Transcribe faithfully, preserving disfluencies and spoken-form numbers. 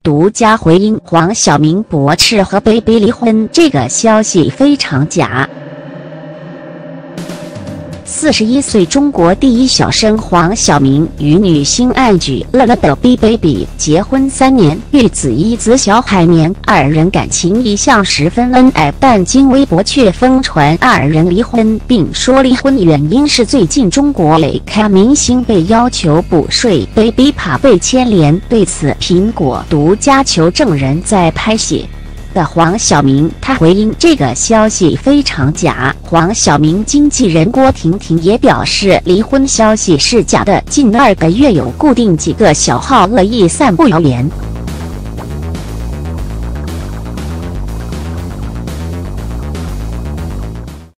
独家回应黄晓明驳斥和 Baby 离婚这个消息非常假。四十一岁中国第一小生黄晓明与女星安吉乐乐的 B Baby 结婚三年，育子一子小海绵，二人感情一向十分恩爱，但经微博却疯传二人离婚，并说离婚原因是最近中国累咖明星被要求补税 ，Baby 怕被牵连。对此，苹果独家求证人在拍戏的黄晓明，他回应这个消息非常假。黄晓明经纪人郭婷婷也表示，离婚消息是假的，近二个月有固定几个小号恶意散布谣言。